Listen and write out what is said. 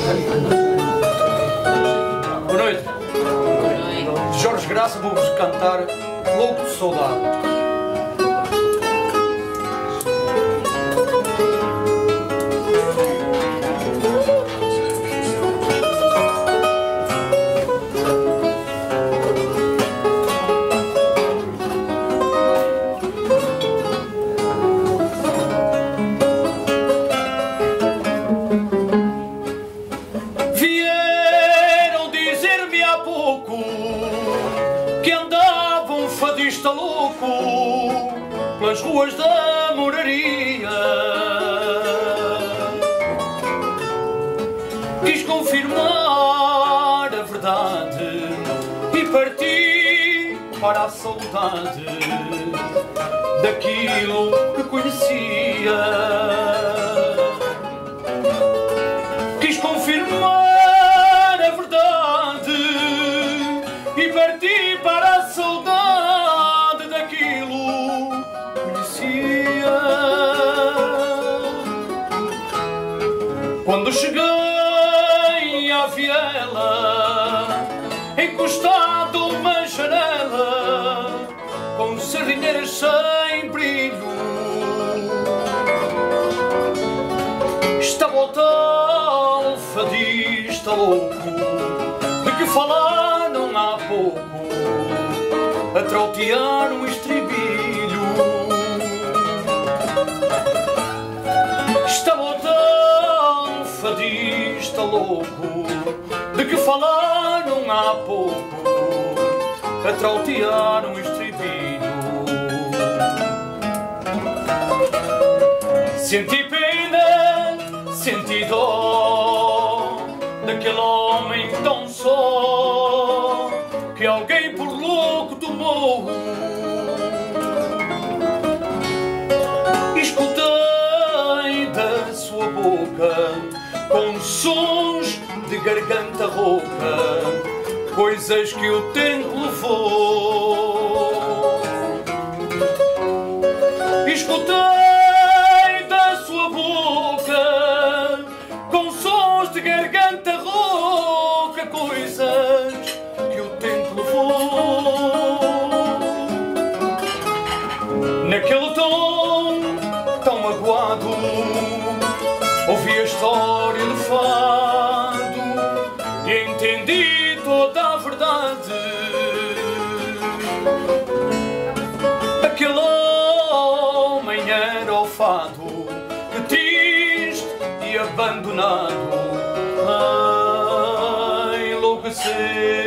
Boa noite. De Jorge Graça vou-vos cantar Louco de Saudade. Que andava um fadista louco pelas ruas da moraria. Quis confirmar a verdade e parti para a saudade daquilo que conhecia. Quis confirmar a verdade e parti para a saudade daquilo que conhecia. Quando cheguei à viela, encostado a uma janela, com sardinheiras sem brilho, estava o tal fadista louco de que falaram há pouco, a trautear um estribilho. Estava o tal fadista louco de que falaram há pouco, a trautear um estribilho. Senti pena, senti dó daquele homem tão só que alguém por louco tomou. Escutei da sua boca com sons de garganta rouca, coisas que o tempo levou. Escutei da sua boca com sons de garganta rouca, coisas que o tempo levou. Naquele tom tão magoado ouvi a história do fado e entendi toda a verdade. Aquele homem era o fado, que triste e abandonado enlouqueceu.